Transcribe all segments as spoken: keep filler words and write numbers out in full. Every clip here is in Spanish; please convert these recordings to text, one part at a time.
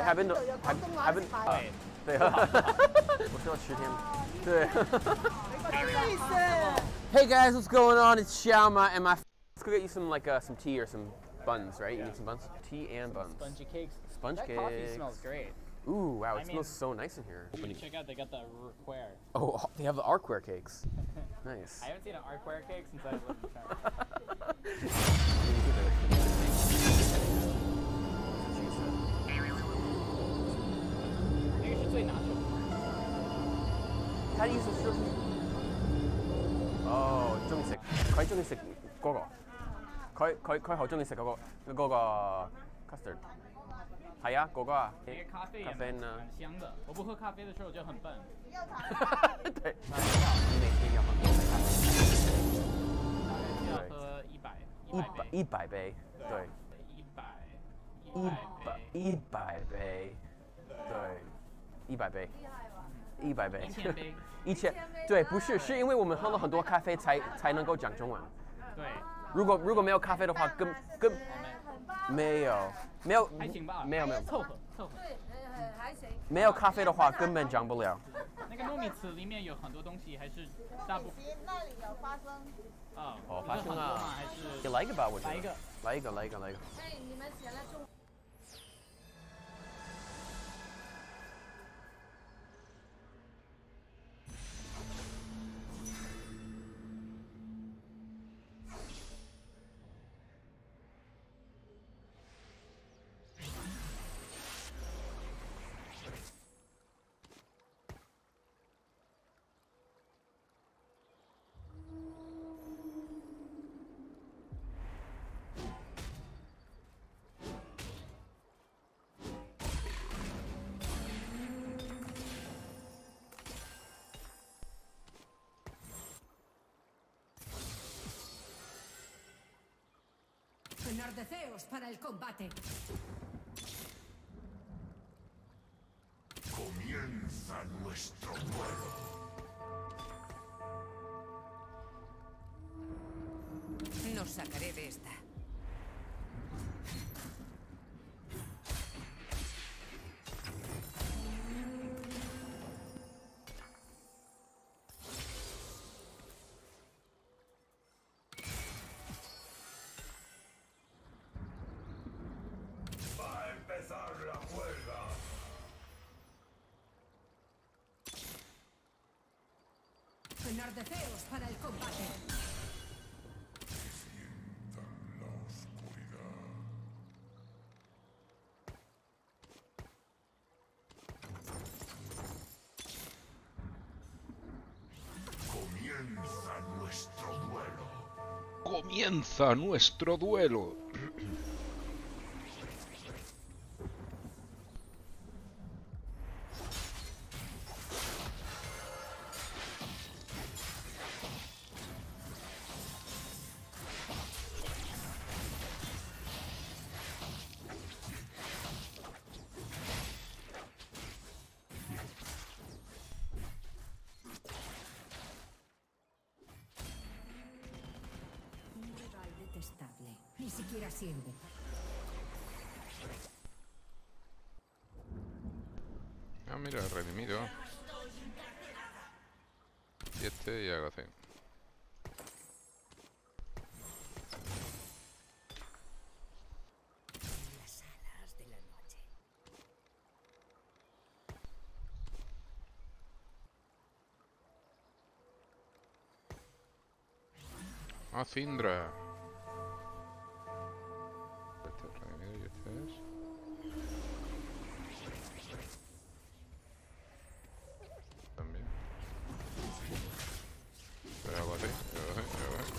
还不能还还不啊，对，我需要十天。对。Hey guys, what's going on? It's Xiaoma and my. Let's go get you some like uh, some tea or some buns, right? You need some buns, tea and buns. Spongy cakes. Sponge that cakes. Coffee smells great. Ooh, wow! It I smells mean, so nice in here. You check out, they got the arquare. Oh, they have the arquare cakes. Nice. I haven't seen an arquare cake since I lived in China. How do you use this? Oh, 中意食，佢中意食嗰個，佢佢佢好中意食嗰個嗰個 custard。係啊，嗰個啊。 那个咖啡咖啡呢？ 蛮香的。我不喝咖啡的时候我就很笨。 对，你每天要喝多少咖啡？ 大概是要喝一百一百杯。 一百杯，对。 一百一百一百杯，对，一百杯。一百杯， 一千杯， 一千，对，不是，是因为我们喝了很多咖啡才才能够讲中文。 对， 如果如果没有咖啡的话，根根没有没有还行吧， 没有没有凑合凑合。 对，呃还行。 没有咖啡的话根本讲不了。 那个糯米糍里面有很多东西，还是大部分。 那里有花生。 啊， 哦，花生啊， 还是也来一个吧，我觉得。 来一个， 来一个，来一个，来一个。 哎，你们写了中。 Enardeceos para el combate. Comienza nuestro vuelo. Nos sacaré de esta. Empezar la huelga. Enardeceos para el combate. Que sientan la oscuridad. Comienza nuestro duelo. Comienza nuestro duelo. Detestable. Ni siquiera sirve. Ah, mira, redimido. Y este y hago así. Las alas de la noche. Ah, Cindra. Este es redimido y este es. También. Pero hago así, hago así, hago así.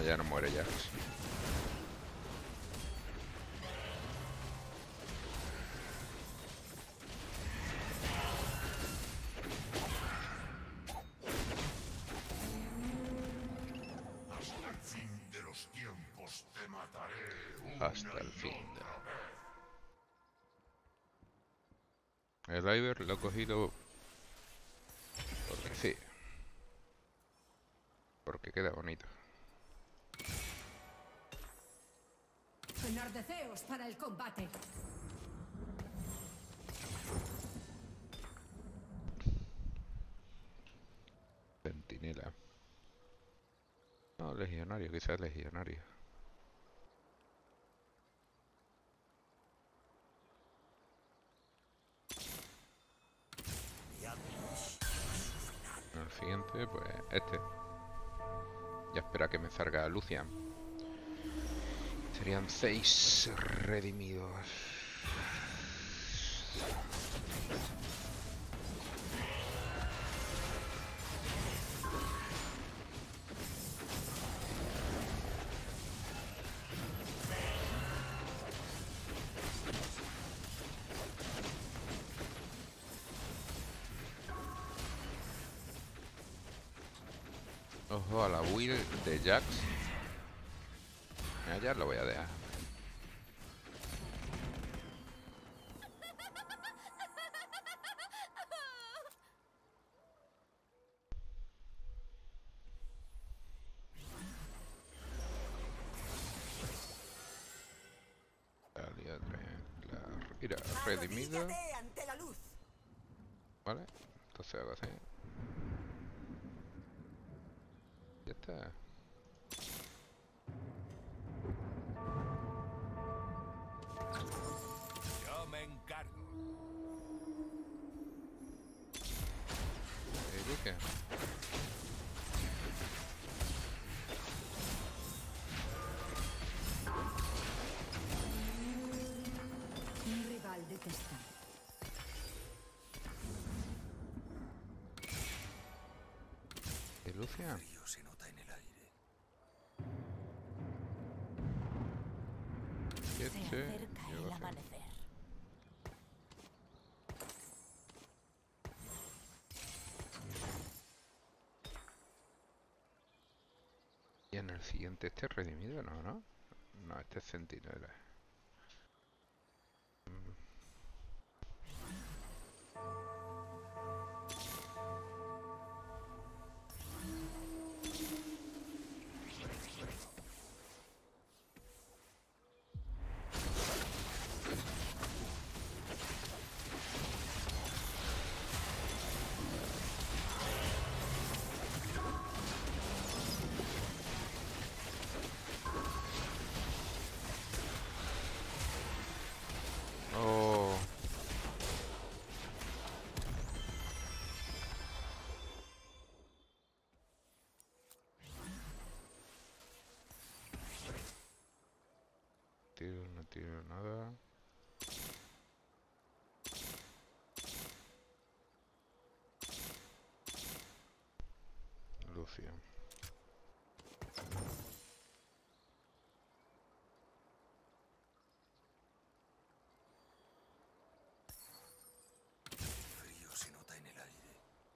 No, ya no muere Jax. Hasta el fin de los tiempos te mataré. Hasta el fin. El Iver lo he cogido porque sí. Porque queda bonito. Enardeceos para el combate. Centinela. No, legionario, quizás legionario. El siguiente, pues este. Ya espera que me salga Lucian. Serían seis redimidos. Ojo a la build de Jax. Mira, ya lo voy a dejar. Mira, redimido. Ante la luz. Vale, entonces hago así. Ya está. Yo me encargo. Eh, Lucian. Un rival detestable. ¿Y Lucian? Frío se nota en el aire. ¿Qué Se che? acerca Yo el lo sé. amanecer. Y en el siguiente este es redimido, ¿no? ¿No? No, este es centinela. Mm. Oh. Tiro, no tiro nada. Lucian. Frío se nota en el aire.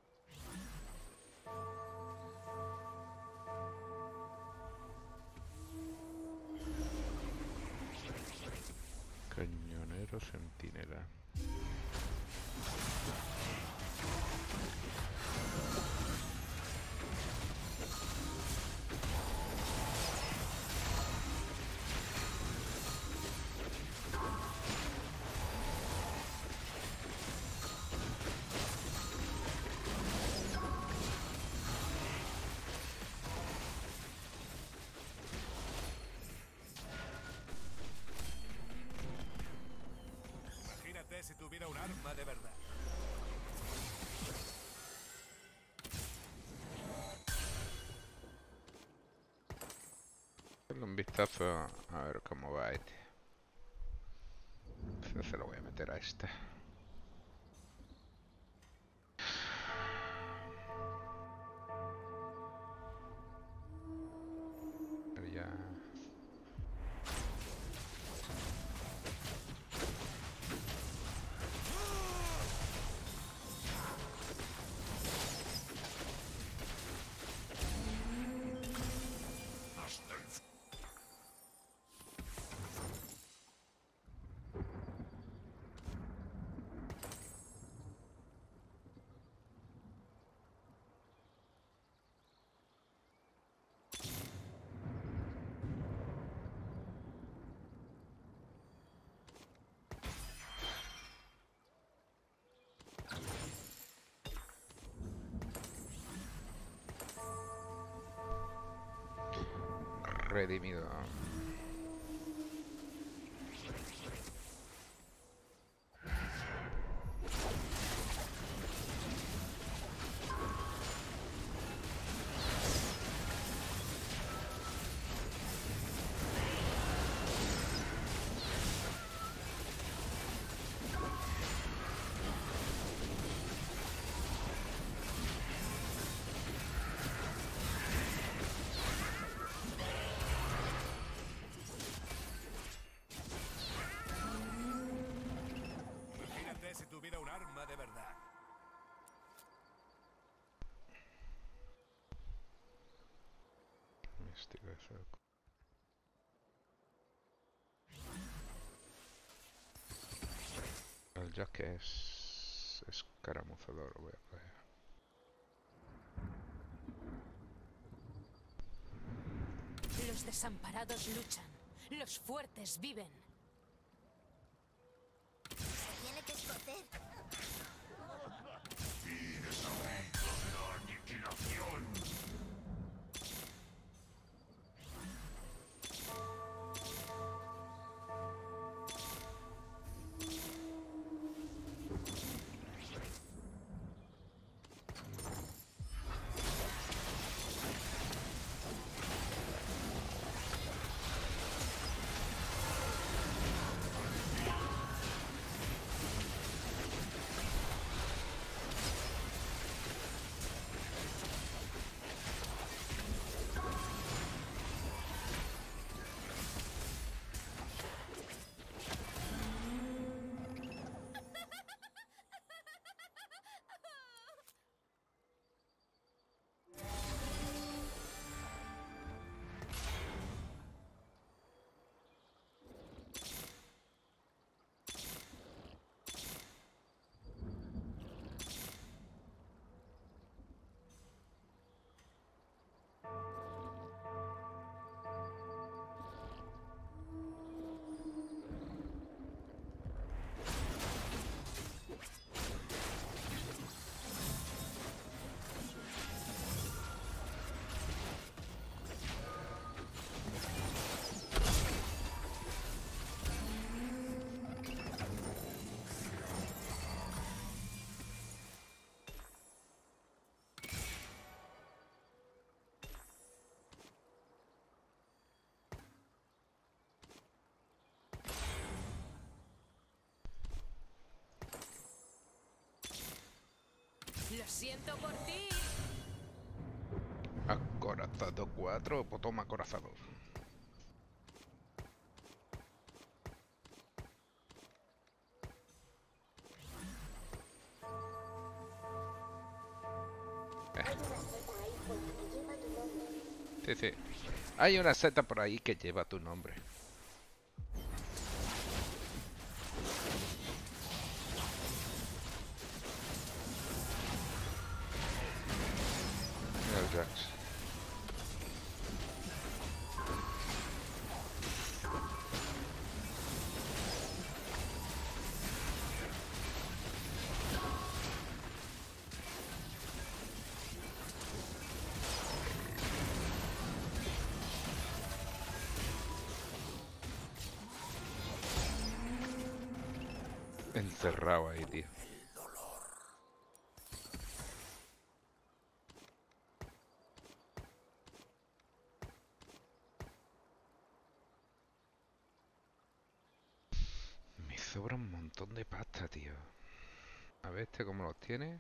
Cañonero centinela. Imagínate si tuviera un arma de verdad. Darle un vistazo a ver cómo va este. Pues se lo voy a meter a esta. redimido. Imagínate si tuviera un arma de verdad. Investigación. El Jack es escaramuzador, lo voy a coger. Los desamparados luchan. Los fuertes viven. Se tiene que esconder. Tienes abrigo de la aniquilación. Lo siento por ti. Acorazado cuatro, pues toma acorazado. Sí, sí. Hay una seta por ahí que lleva tu nombre. El Jax. Encerrado ahí, tío. Me sobra un montón de pasta, tío. A ver este cómo los tiene.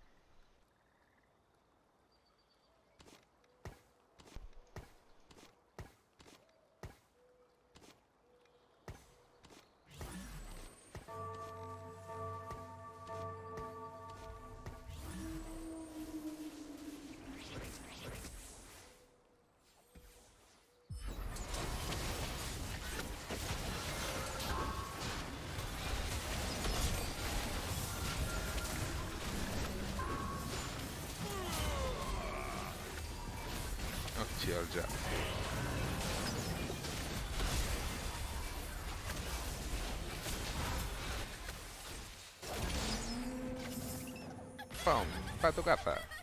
Hostia, el Jack. ¡Pum! ¡Pa tu casa!